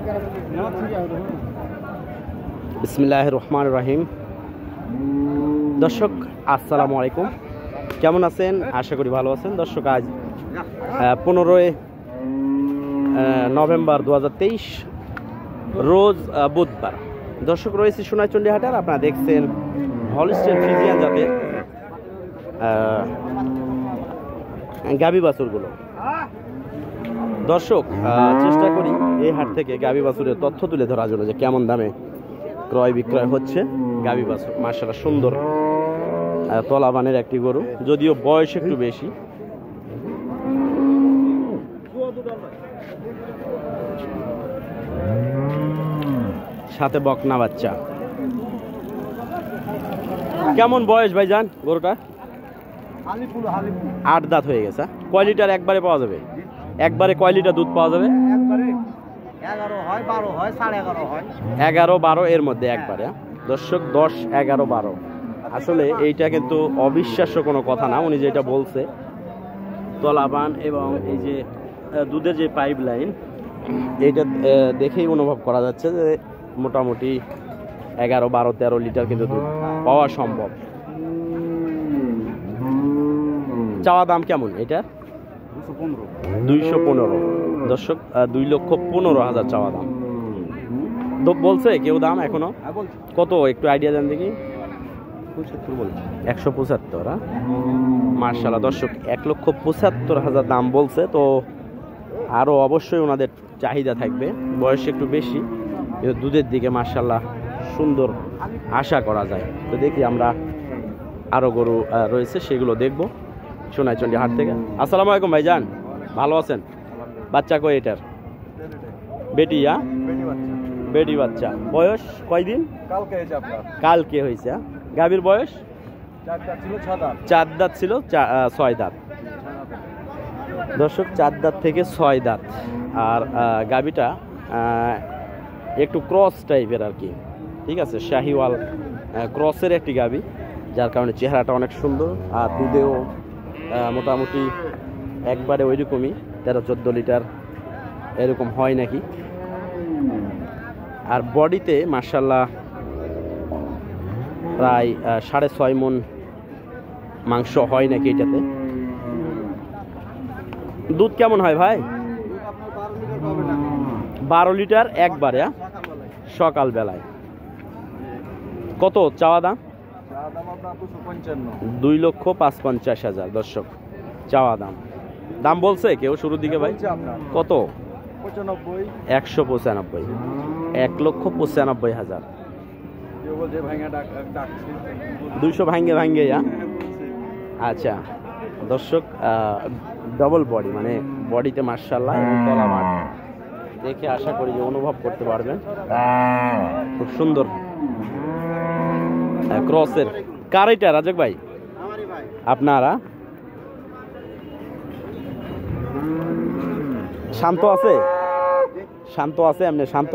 বিসমিল্লাহির রহমানির রহিম। দর্শক আসসালামু আলাইকুম, কেমন আছেন? আশা করি ভালো আছেন। দর্শক আজ 15 নভেম্বর 2023 রোজ বুধবার। দর্শক রয়েছে সোনাইচন্ডী হাটের। আপনারা দেখছেন হলস্টেইন ফ্রিজিয়ান জাতের গাভী বাছুরগুলো। দর্শক চেষ্টা করি এই হাট থেকে গাভী বাছুরের তথ্য তুলে ধরার জন্য, যে কেমন দামে ক্রয় বিক্রয় হচ্ছে গাভী বাছুর। মাশাআল্লাহ সুন্দর তলাবানের একটি গরু, যদিও বয়স একটু বেশি। সাথে বকনা বাচ্চা। কেমন বয়স ভাইজান গরুটা? 8 দাঁত হয়ে গেছে। কয় লিটার একবারে পাওয়া যাবে? একবারে কয় লিটার দুধ পাওয়া যাবে? 11-12 এর মধ্যে একবারে। দর্শক 10, 11, 12। আসলে এইটা কিন্তু অবিশ্বাস্য কোনো কথা না। উনি যেটা বলছে, তলাবান এবং এই যে দুধের যে পাইপ লাইন, এইটা দেখেই অনুভব করা যাচ্ছে যে মোটামুটি 11, 12, 13 লিটার কিন্তু দুধ পাওয়া সম্ভব। চাওয়া দাম কেমন এটা? 215। দর্শক 2,15,000 চাওয়া দাম। বলছে কেউ দাম এখনো? কত একটু আইডিয়া দেন দেখি। 175। মার্শাল্লাহ দর্শক 1,75,000 দাম বলছে। তো আরও অবশ্যই ওনাদের চাহিদা থাকবে। বয়স একটু বেশি, কিন্তু দুধের দিকে মার্শাল্লাহ সুন্দর আশা করা যায়। তো দেখি আমরা আরও গরু রয়েছে, সেগুলো দেখবো সোনাইচন্ডী হাট থেকে। আসসালামু আলাইকুম ভাইজান, ভালো আছেন? বাচ্চা কই এটার? বেটি? বেটি বাচ্চা। বয়স কয়দিন? কালকে হয়েছে। গাভীর বয়স 4 দাঁত ছিল, 6 দাঁত। দর্শক 4 দাঁত থেকে 6 দাঁত। আর গাভীটা একটু ক্রস টাইপের আর কি, ঠিক আছে, শাহিওয়াল ক্রসের একটি গাভী, যার কারণে চেহারাটা অনেক সুন্দর। আর দুধেও মোটামুটি একবারে ওই রকমই 13-14 লিটার এরকম হয় নাকি। আর বডিতে মাশাআল্লাহ প্রায় 6.5 মণ মাংস হয় নাকি এটাতে। দুধ কেমন হয় ভাই? 12 লিটার একবারে সকাল বেলায়। কত চাওয়া দাম? 2,55,000 দর্শক চাওয়া দাম। দাম বলছে কেউ শুরুর দিকে ভাই? কত? 195। 1,95,000। 200 ভাঙ্গে। আচ্ছা দর্শক ডবল বডি, মানে বডিতে মাশাআল্লাহ তলাবান দেখে আশা করি যে অনুভব করতে পারবেন। খুব সুন্দর ক্রসের। কার এটা রাজক ভাই? আপনারা শান্ত আছে? শান্ত আছে এমনি? শান্ত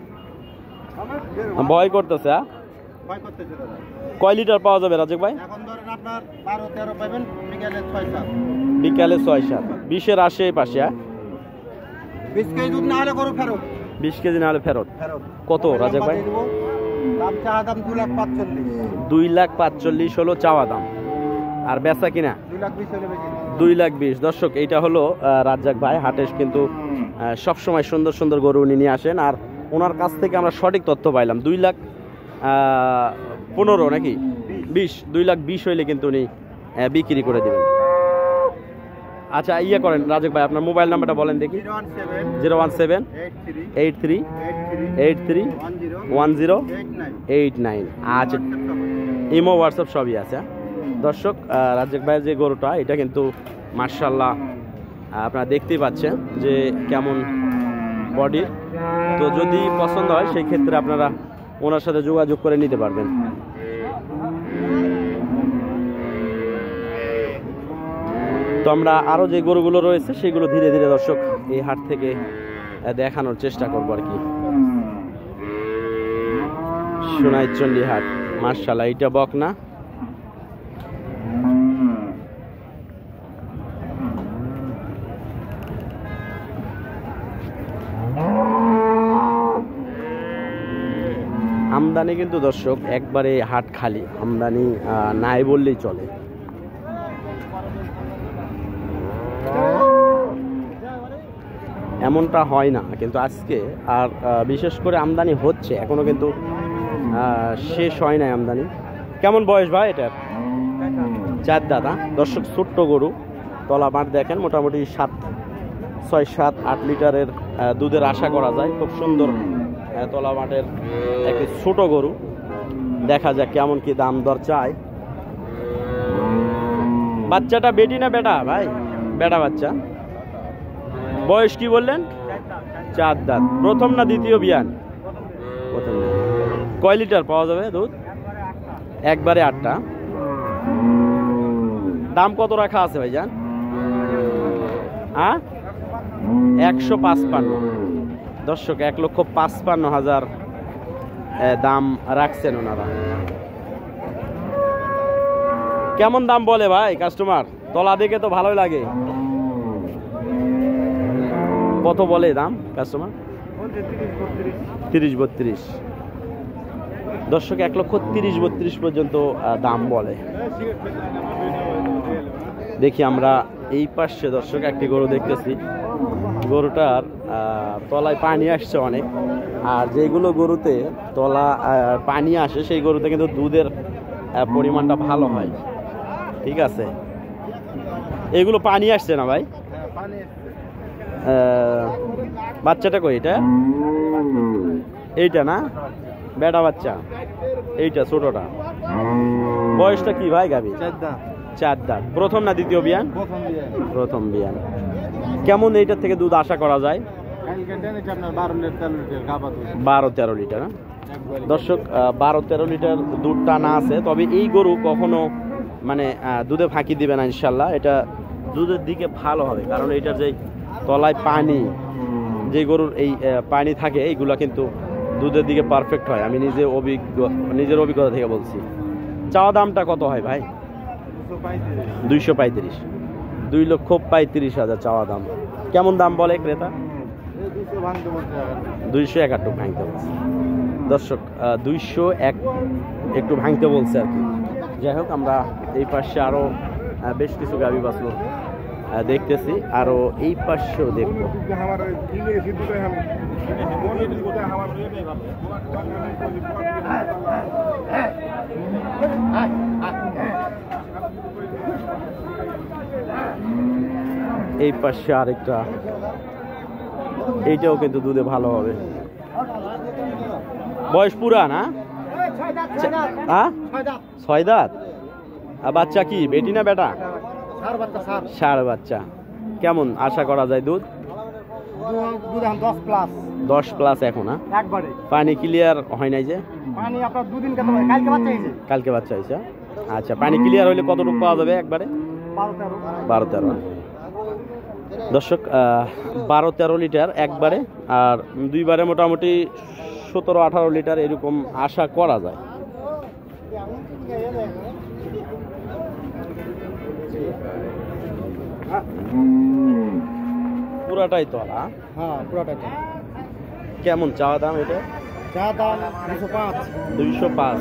ভয় করতেছে? কয় লিটার পাওয়া যাবে রাজক ভাই? বিকালে 6-7। 20-এর আশেপাশে। 20 কেজি না হলে ফেরত। কত রাজক ভাই? 2,45,000 হলো চাওয়া দাম। আর বেচা কিনা 2,20,000। দর্শক এইটা হলো রাজ্জাক ভাই। হাটে কিন্তু সবসময় সুন্দর সুন্দর গরু উনি নিয়ে আসেন, আর ওনার কাছ থেকে আমরা সঠিক তথ্য পাইলাম। 2,15,000 নাকি 20? 2,20,000 হইলে কিন্তু উনি বিক্রি করে দেবেন। আচ্ছা ইয়ে করেন রাজক ভাই, আপনার মোবাইল নাম্বারটা বলেন দেখি। 01783831089। আচ্ছা, ইমো হোয়াটসঅ্যাপ সবই আছে। দর্শক রাজক ভাইয়ের যে গরুটা, এটা কিন্তু মাশাআল্লাহ আপনারা দেখতেই পাচ্ছেন যে কেমন বডি। তো যদি পছন্দ হয় সেই ক্ষেত্রে আপনারা ওনার সাথে যোগাযোগ করে নিতে পারবেন। তো আমরা আরও যে গরুগুলো রয়েছে সেগুলো ধীরে ধীরে দর্শক এই হাট থেকে দেখানোর চেষ্টা করবো আর কি। সোনাইচন্ডী হাট মাশাআল্লাহ, এটা বকনা। আমদানি কিন্তু দর্শক একবারে হাট খালি, আমদানি নাই বললেই চলে। এমনটা হয় না কিন্তু আজকে, আর বিশেষ করে আমদানি হচ্ছে, এখনো কিন্তু শেষ হয় নাই আমদানি। কেমন বয়স ভাই এটার? 4 দাঁত। দর্শক ছোট্ট গরু, তলা মাঠ দেখেন, মোটামুটি 6-7-8 লিটারের দুধের আশা করা যায়। খুব সুন্দর তলা মাঠের একটি ছোট গরু, দেখা যাক কেমন কি দাম দর চায়। বাচ্চাটা বেটি না বেটা ভাই? বেটা বাচ্চা। বয়স কি বললেন? 4 দাঁত। প্রথম না দ্বিতীয় বিয়ান? প্রথম। কয় লিটার পাওয়া যাবে দুধ? একবারে 8টা। দাম কত রাখা আছে ভাইজান? 155। দর্শক 1,55,000 দাম রাখছেন ওনারা। কেমন দাম বলে ভাই কাস্টমার? তলা দেখে তো ভালোই লাগে। কত বলে দাম কাস্টমার? 30-32। দর্শক 1,30,000-32 পর্যন্ত দাম বলে। দেখি আমরা এই পাশে দর্শক একটি গরু দেখতেছি, গরুটার তলায় পানি আসছে অনেক। আর যেগুলো গরুতে তলা পানি আসে সেই গরুতে কিন্তু দুধের পরিমাণটা ভালো হয়। ঠিক আছে, এগুলো পানি আসছে না ভাই? বাচ্চাটা কই? এটা এইটা না বেটা বাচ্চা? এইটা ছোটটা। বয়সটা কি ভাই গাবি? 4 দাঁত। প্রথম না দ্বিতীয় বিয়ান? প্রথম বিয়ান। কেমন এইটার থেকে দুধ আশা করা যায়? 12-13 লিটার। দর্শক 12-13 লিটার দুধ টানা আছে। তবে এই গরু কখনো মানে দুধে ফাঁকি দিবে না ইনশাল্লাহ। এটা দুধের দিকে ভালো হবে, কারণ এইটার যে তলায় পানি, যে গরুর এই পানি থাকে, এইগুলা কিন্তু দুধের দিকে পারফেক্ট হয়। আমি নিজের অভিজ্ঞতা থেকে বলছি। চাওয়া দামটা কত হয় ভাই? 235। 2,35,000 চাওয়া দাম। কেমন দাম বলে ক্রেতা? 201 ভাঙতে বলছে। দর্শক 201 একটু ভাঙতে বলছে আর কি। যাই হোক, আমরা এই পাশে আরো বেশ কিছু গাভী বাছুর দেখতেছি, আরো এই পাশেও দেখবো। এই পাশে আরেকটা, এইটাও কিন্তু দুধে ভালো হবে। বয়স পুরা না? 6 দাঁত। বাচ্চা কি বেটি না বেটা? ষাঁড় বাচ্চা। কেমন আশা করা যায় দুধ? 10+ এখন। পানি ক্লিয়ার হয় নাই যে? কালকে বাচ্চা হয়েছে। আচ্ছা, পানি ক্লিয়ার হইলে কতটুকু পাওয়া যাবে একবারে? 12-13। দর্শক 12-13 লিটার একবারে, আর দুইবারে মোটামুটি 17-18 লিটার এরকম আশা করা যায়। পুরাটাই তলা? হ্যাঁ, পুরাটাই তলা। কেমন চাওয়া দাম এটা? চাওয়া দাম 205।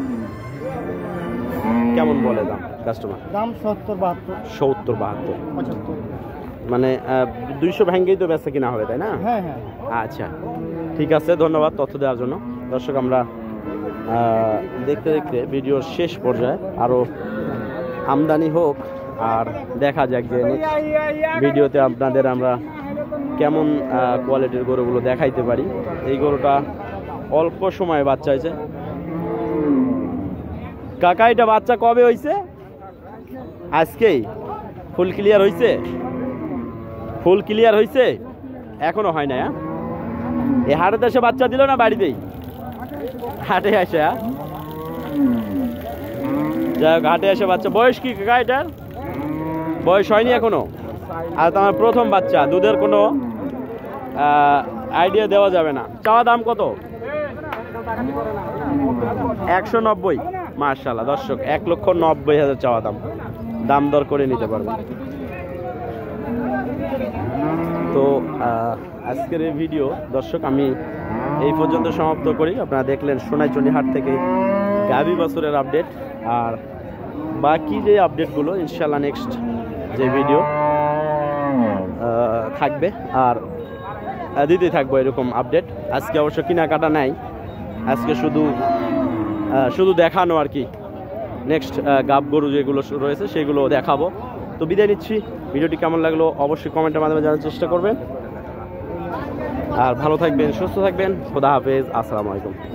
কেমন বলে দাম কাস্টমার? দাম 70-72। মানে 200 ভেঙেই তো বেচা কিনা হবে, তাই না? হ্যাঁ হ্যাঁ। আচ্ছা, ঠিক আছে, ধন্যবাদ তথ্য দেওয়ার জন্য। দর্শক, আমরা দেখতে দেখতে ভিডিওর শেষ পর্যায়ে, আরো আমদানি হোক আর দেখা যাক যে ভিডিওতে আপনাদের আমরা কেমন কোয়ালিটির গরুগুলো দেখাইতে পারি। এই গরুটা অল্প সময়ে বাচ্চা হয়েছে। কাকা, এটা বাচ্চা কবে হয়েছে? আজকেই ফুল ক্লিয়ার হয়েছে? ফুল ক্লিয়ার হয়েছে? এখনো হয় না? এই হাটে দেশে বাচ্চা দিল না বাড়িতেই? হাটে আসে। যাই হোক, হাটে আসে বাচ্চা। বয়স কি কাকা এটার? বয়স হয়নি এখনো? আর তোমার প্রথম বাচ্চা, দুধের কোনো আইডিয়া দেওয়া যাবে না। চাওয়া দাম কত? 190। মাশাআল্লাহ দর্শক, 1,90,000 চাওয়া দাম। দাম দর করে নিতে পারবেন। তো আজকের এই ভিডিও দর্শক আমি এই পর্যন্ত সমাপ্ত করি। আপনারা দেখলেন সোনাইচন্ডী হাট থেকে গাভী বছরের আপডেট, আর বাকি যে আপডেটগুলো ইনশাল্লাহ নেক্সট যে ভিডিও থাকবে আর দিতে থাকবো এরকম আপডেট। আজকে অবশ্য কেনাকাটা নাই, আজকে শুধু দেখানো আর কি। নেক্সট গাব গরু যেগুলো রয়েছে সেগুলো দেখাবো। তো বিদায় নিচ্ছি। ভিডিওটি কেমন লাগলো অবশ্যই কমেন্টের মাধ্যমে জানার চেষ্টা করবেন, আর ভালো থাকবেন, সুস্থ থাকবেন। খোদা হাফেজ, আসসালামু আলাইকুম।